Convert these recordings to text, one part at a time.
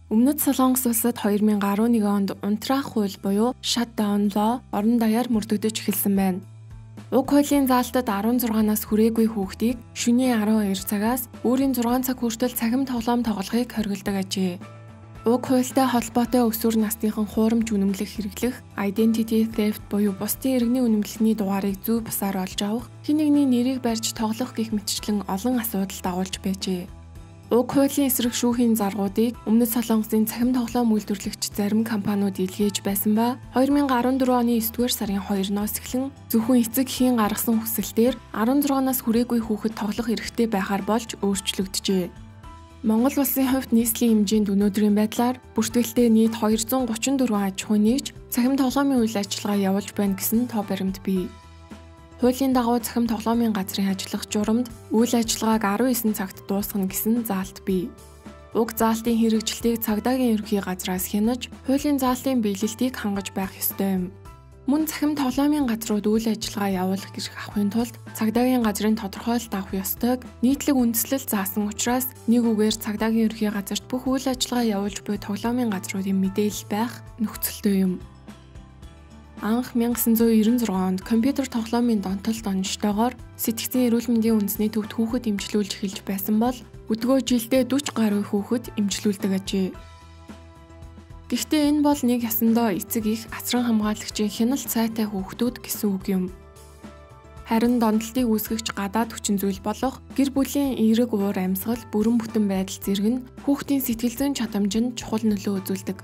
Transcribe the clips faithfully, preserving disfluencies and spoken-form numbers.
Өмнөд Солонгос улсад two thousand eleven онд унтраах хууль буюу shutdown law орон даяар мөрдөгдөж эхэлсэн байна. Уг хуулийн заалтад sixteen-наас хүрээгүй хүүхдийг шөнийн twelve цагаас өөрийн six цаг хүртэл цахим тоглоом тоглохыг хориглодог ажээ. Уг хуультай холбоотой өсвөр насныхан хуурамч үнэмлэх хэрэглэх, identity theft буюу бусдын иргэний үнэмлэхний дугаарыг зөв бусаар олж авах, хэн нэгний нэрийг барьж тоглох гэх мэтчлэн олон асуудал дагуулж байжээ. Уг хуулийн эсрэг шүүхийн заргуудыг Өмнөд Солонгосын цахим тоглоом үйлдвэрлэгч зарим компаниуд илгээж байсан ба two thousand fourteen оны ninth сарын second-ноос эхлэн зөвхөн эцэг эхийн гаргасан хүсэлтээр sixteen-наас хүрээгүй хүүхэд тоглох эрхтэй байхаар болж өөрчлөгдөжээ. Монгол улсын хувьд нийслэлийн хэмжээнд өнөөдрийн байдлаар бүртгэлтэй нийт two hundred thirty-four аж ахуй нэгж цахим тоглоомын үйл ажиллагаа явуулж байна гэсэн тоо баримт бий. Хуулийн дагуу цахим тоглоомын газрын ажиллах журамд үйл ажиллагааг nineteen цагт дуусгана гэсэн заалт бий. Уг заалтын хэрэгжилтийг цагдаагийн ерөнхий газраас хянаж, хуулийн заалтын биелэлтийг хангаж байх ёстой юм. Мөн цахим тоглоомын газрууд үйл ажиллагаа явуулах гэрх авахын тулд цагдаагийн газрын тодорхойлолт авах ёстойг нийтлэг үндслэл заасан учраас нэг үгээр цагдаагийн ерөнхий газарт бүх үйл ажиллагаа явуулж буй тоглоомын газруудын мэдээлэл байх нөхцөлтэй юм. Анх nineteen ninety-six онд компьютер тоглоомын донтолт оноштойгоор сэтгцэн эрүүл мэндийн үндэсний төвд хүүхэд эмчилүүлж эхэлж байсан бол өдгөө жилдээ forty гаруй хүүхэд эмчилүүлдэг ажээ. Гэхдээ энэ бол нэг ясандаа эцэг их асран хамгаалагчийн хяналт сайтай хүүхдүүд гэсэн үг юм. Харин донтолтыг үүсгэгч гадаад хүчин зүйл болох гэр бүлийн эерэг уур амьсгал, бүрэн бүтэн байдал зэрэг нь хүүхдийн сэтгэл зүйн чадамжинд чухал нөлөө үзүүлдэг.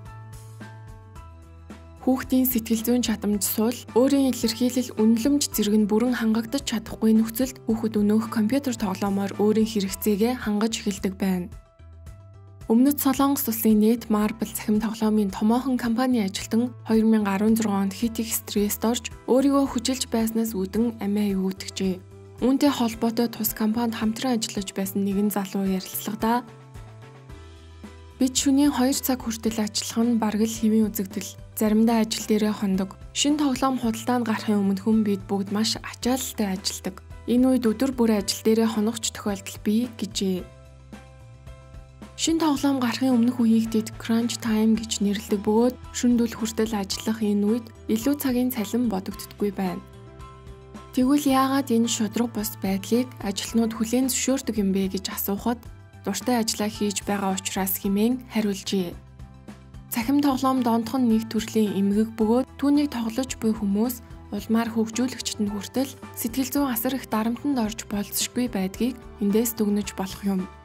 Хүүхдийн сэтгэл зүйн чадамж суул, өөрийн илэрхийлэл үнэлэмж зэрэг нь бүрэн хангагдаж чадахгүй нөхцөлд хүүхэд өнөөх компьютер тоглоомоор өөрийн хэрэгцээгээ хангаж эхэлдэг байна. Өмнөд Солонгос улсын Net Marble цахим тоглоомын томоохон компани ажилтан two thousand sixteen онд хит их стресст орж өөрийгөө хүчилж байснаас үүдэн амиа өвөгдөжээ. Үүнтэй холбоотой тус компанид хамтран ажиллаж байсан нэгэн залуу ярилцлагадаа бид шөнийн two цаг хүртэл ажиллах нь бараг л хэвийн үзэгдэл. Заримдаа ажил дээрээ хондог. Шинэ тоглоом худалдаанд гарахын өмнө хүн бид бүгд маш ачаалалтай ажилладаг. Энэ үед өдөр бүр ажил дээрээ хоногч тохиолдол бий гэжээ. Шинэ тоглоом гарахын өмнөх үеийг тэд crunch time гэж нэрлэдэг бөгөөд шөнөдөл хүртэл ажиллах энэ үед илүү цагийн цалин бодогддоггүй байна. Тэгвэл яагаад энэ шудраг бус байдлыг ажилтнууд хүлээн зөвшөөрдөг юм бэ гэж асуухад дуртай ажиллаа хийж байгаа учраас хэмээн хариулжээ. Цахим тоглоом дондхон нэг төрлийн эмгэг бөгөөд түүнийг тоглож буй хүмүүс улмаар хөгжүүлэгчд нь хүртэл сэтгэл зүйн асар их дарамтанд орж болцсошгүй байдгийг эндээс дүгнэж болох юм.